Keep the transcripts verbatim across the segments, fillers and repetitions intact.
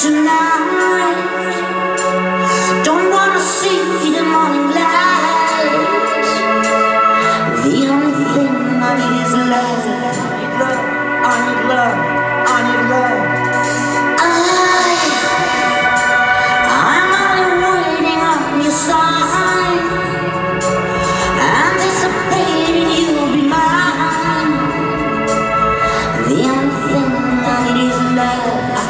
tonight. Don't wanna see the morning light. The only thing I need is love. I need love, I need love, I need love. I, I'm only waiting on your sign, anticipating you'll be mine. The only thing I need is love.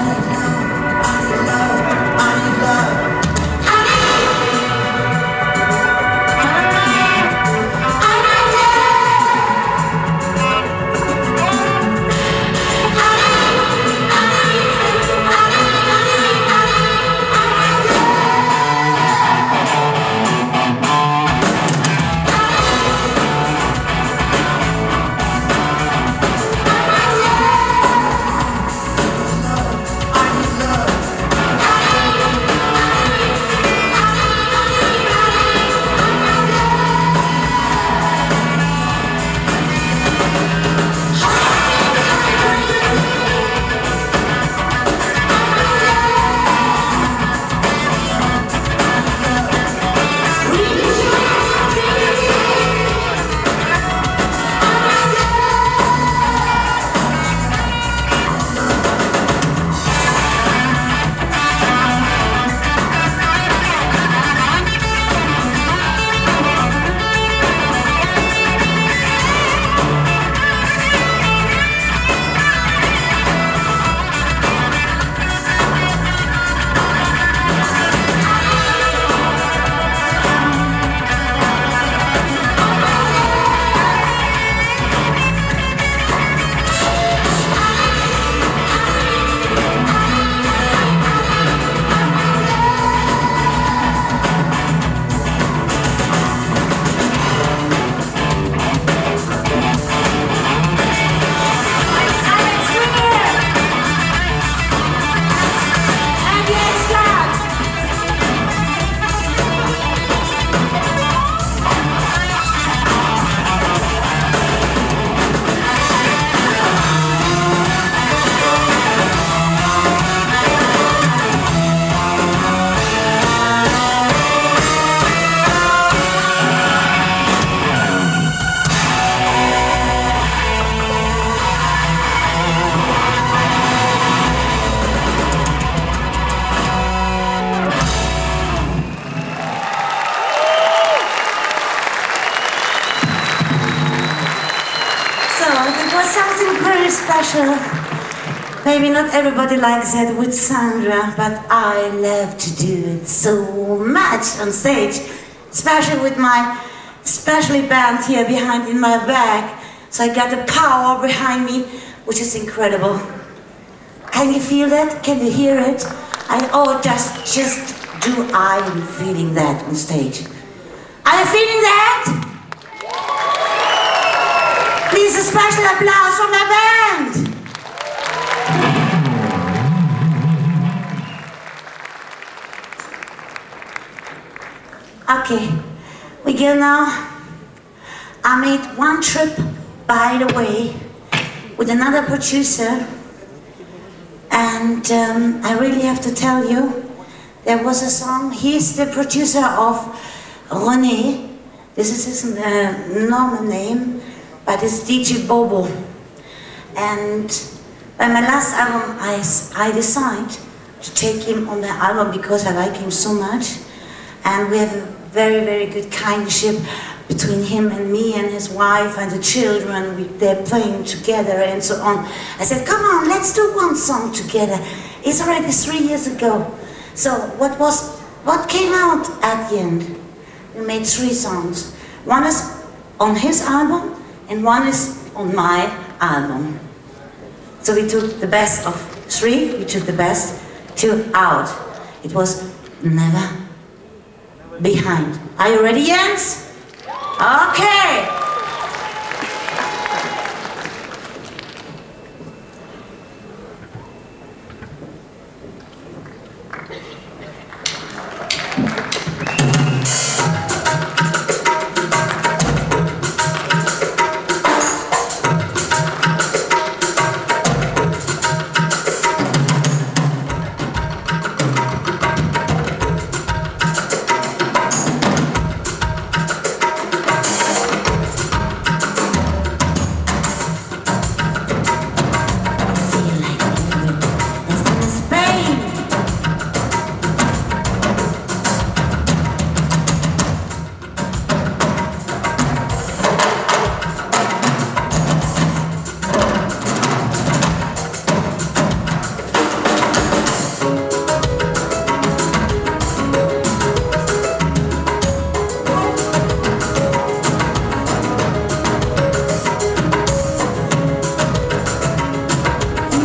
Something very special. Maybe not everybody likes it with Sandra, but I love to do it so much on stage, especially with my specially band here behind in my back. So I got the power behind me, which is incredible. Can you feel that? Can you hear it? I oh, just just do I am feeling that on stage. Are you feeling that? Please, a special applause for my band! Okay, we go now. I made one trip, by the way, with another producer, and um, I really have to tell you, there was a song. He's the producer of René. This is his uh, normal name, but it's D J Bobo. And by my last album, I, I decided to take him on the album because I like him so much. And we have a very, very good kindship between him and me and his wife and the children. We, they're playing together and so on. I said, come on, let's do one song together. It's already three years ago. So what was, what came out at the end? We made three songs. One is on his album, and one is on my album. So we took the best of three, we took the best two out. It was Never Behind. Are you ready, Jens? Okay.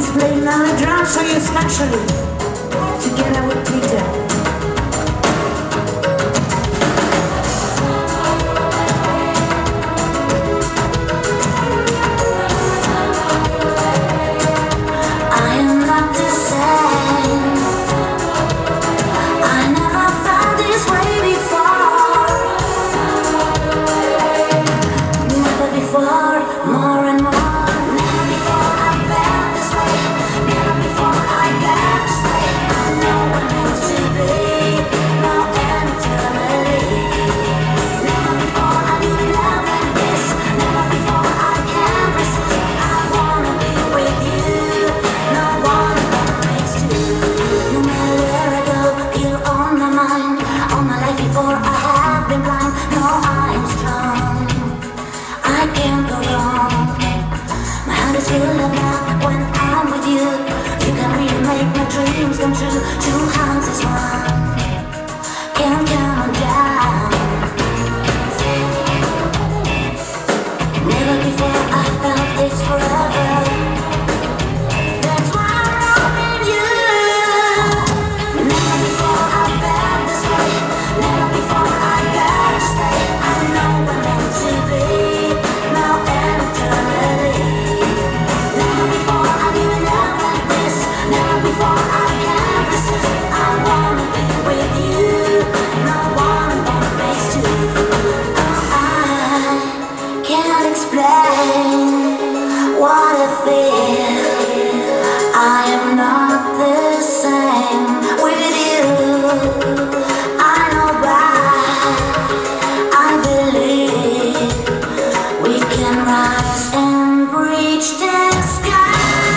to play another drum for you especially, together with Peter. When I'm with you, you can really make my dreams come true. Two hands is one, can't come on down. Never before I felt it's forever. That's why I'm loving you. Never before I felt this way. Never before I got to stay. I know we're meant to be, now and eternally. What I feel, I am not the same with you. I know why, I believe we can rise and reach the sky.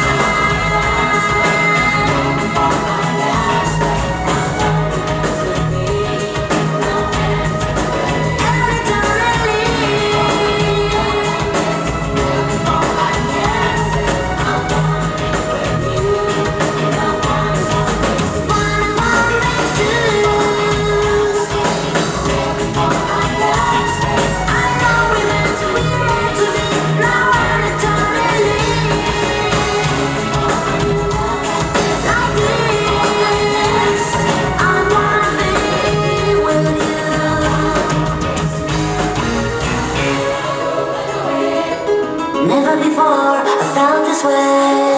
Never before I felt this way.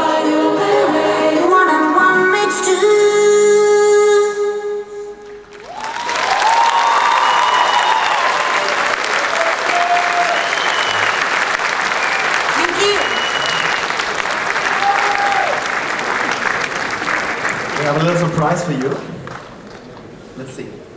One and one makes two. Thank you. We have a little surprise for you. Let's see.